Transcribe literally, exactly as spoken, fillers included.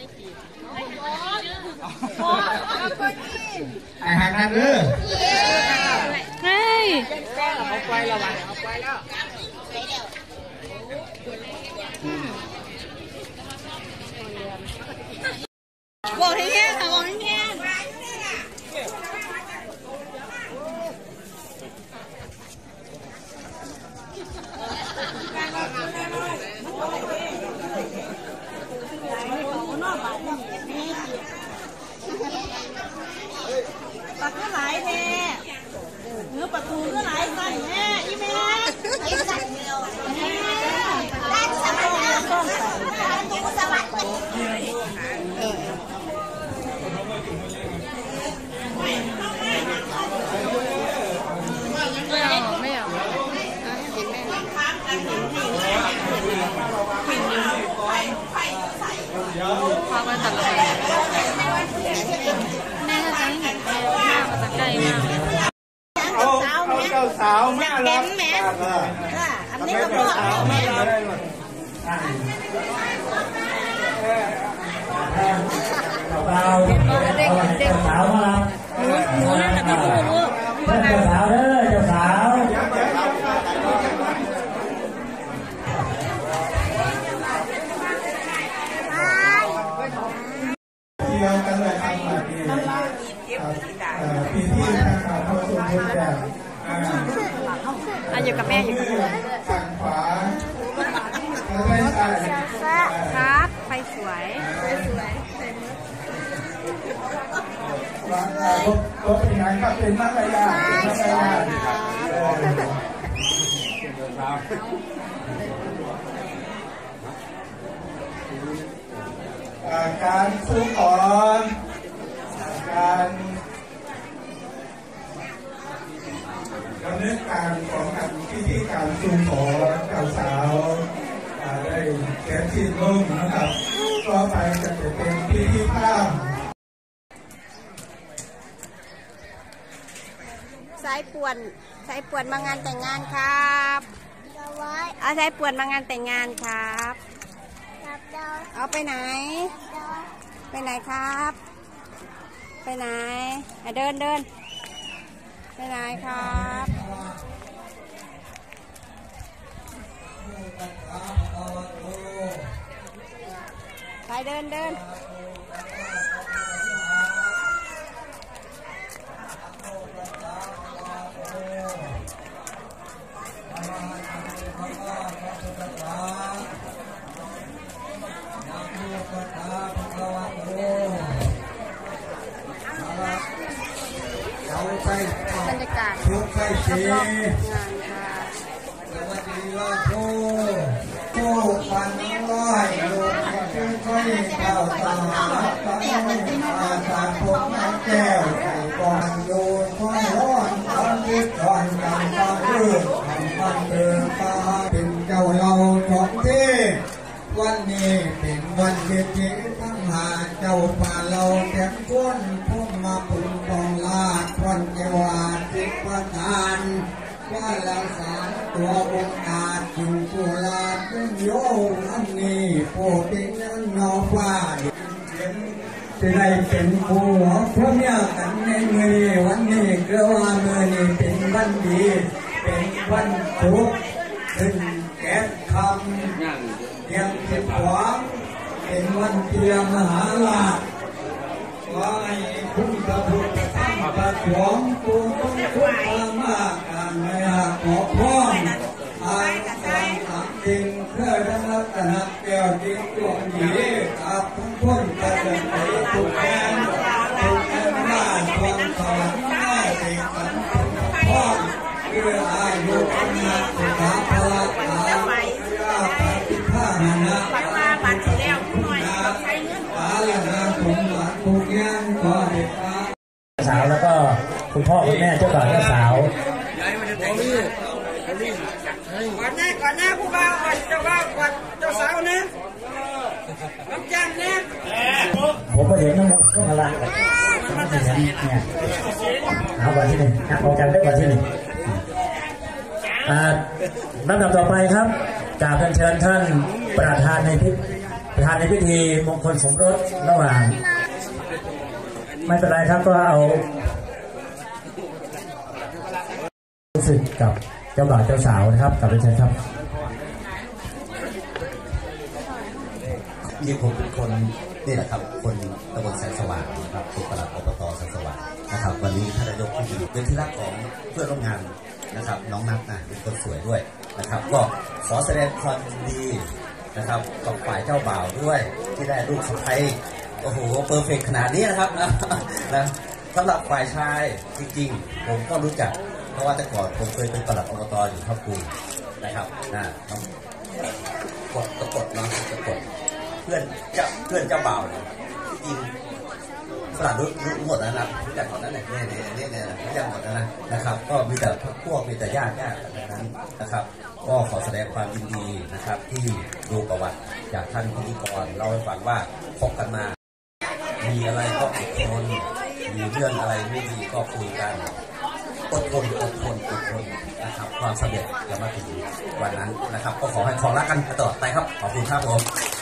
ไอ้หักนั่นเด้อเฮ้ยเอาไปแล้วเอาไปแล้วบอกให้แห้งค่ะบอกให้แห้งปักก็หลายแม่เนื้อประตูก็หลายสั่นแม่อีแม่ไอ้สั่นเดียวแม่ด้านสมัยแล้วก็ตู้สวัสดิ์ไม่เอาไม่เอาเห็นแม่พามาตัดเลยแม่ถ้าจะให้เห็นแม่หน้ามาตัดใกล้มากเอาเอาเจ้าสาวแม่รับแม่อันนี้ก็พ่อแม่เบาเด็กเด็กสาวมารับหนูนั่นแหละไม่รู้ลูกเจ้าสาวเด้อเจ้าสาวเที่ยวกันเลยครับปีที่นะครับเขาส่งคนแจกอ่ะอยู่กับแม่อยู่กับแม่ฝั่งขวาครับไฟสวยไฟสวยรถเป็นไงครับเป็นนักระยะเป็นนักระยะการซื้อของการดำเนินการของการพิธีการซูขอเจ้าสาวได้แก่ที่ลงนะครับต่อไปจะเป็นพิธีข้ามสายป่วนสายป่วนมางานแต่งงานครับเอาสายป่วนมางานแต่งงานครับเอาไปไหนไปไหนครับไปไหนเดินเดินไปไหนครับไปเดินเดินบรรยากาศรอบๆงานค่ะสวัสดีว่าผู้ผู้ฟันร้อยลูกชื่อค่อยเจ้าตาตาอาสาพกน้ำแก้วไก่ก่อนโยนค่อยร้อนตอนที่ก่อนกันตาเลือดทำมันเดินตาเป็นเจ้าเราของเทพวันนี้เป็นวันเด็ดเด็ดทั้งหาเจ้าป่าเราแก่ก้นพุ่งมาปุ่นกองลาดควันเกวาจิตประทานว่าลังสารตัวองค์อาจอยู่กุลาเป็นโยอันนี้โปรตินันนอฟ้าจะได้เป็นผู้หัวพระเมียกันในมือวันนี้เกลือว่ามือนี้เป็นวันดีเป็นวันทุกข์ขึ้นแก่คำยังเก็บหวังเป็นวันเตียมหาลาภขอให้คุณพระพุทธธรรมประสงค์ปูต้องช่วยมากการไม่หักขอพ้องทางสองสามจริงเพื่อได้รับตระแก้วจริงตัวดีกับทุกคนจะเดินไปทุกแห่งทุกแห่งหน้าความสวรรค์หน้าเด็กกันพ้องเพื่ออายุอันนักสุขาพละตาปฏิภาณนะปัจจุบันที่แล้วหน่อยใช้เงินตาและนางสมบัติทุกอย่างก็เด็กสาวแล้วก็คุณพ่อคุณแม่เจ้าบ่าวเจ้าสาวก่อนหน้าก่อนหน้าผู้บ่าวก่อนเจ้าบ่าวก่อนเจ้าสาวนะน้ำจันเนี่ยผมก็เห็นน้องก็พลังเนี่ยเอาก่อนที่หนึ่งนะเอาจำได้ก่อนที่หนึ่งลำดับต่อไปครับกราบเชิญท่านประธานในพิธีประธานในพิธีมงคลสมรสระหว่างไม่เป็นไรครับก็เอารู้สึกกับเจ้าบ่าวเจ้าสาวนะครับกลับไปเชิญครับนี่ผมเป็นคนนี่แหละครับคนตำบลแสงสว่างนะครับเป็นปลัดอบตแสงสว่างนะครับวันนี้ท่านนายกที่ดีเป็นที่รักของเพื่อนร่วมงานนะครับน้องนัทนะเป็นคนสวยด้วยนะครับก็ขอแสดงความยินดีนะครับกับฝ่ายเจ้าบ่าวด้วยที่ได้ลูกสะใภ้โอ้โหเพอร์เฟกต์ขนาดนี้นะครับนะนะสำหรับฝ่ายชายจริงๆผมก็รู้จักเพราะว่าแต่ก่อนผมเคยเป็นปลัดอบตอยู่ทับปูนะครับนะกดตะกดเนาะตะกดเพื่อนเจ้าเพื่อนเจ้าบ่าวเนี่ยจริงฝรั่งรู้รู้หมดแล้วนะรู้จักหมดแล้วเนี่ยเนี่ยเนี่ยเนี่ยรู้จักหมดแล้วนะนะครับก็มีแต่พวกมีแต่ญาติญาติแบบนั้นนะครับก็ขอแสดงความยินดีนะครับที่ดูประวัติจากท่านพิธีกรเล่าให้ฟังว่าพบกันมามีอะไรก็อดทนมีเรื่องอะไรไม่ดีก็คุยกันอดทนอดทนอดทนนะครับความสำเร็จจะมาถึงวันนั้นนะครับก็ขอให้ขอรักกันตลอดไปครับขอบคุณครับผม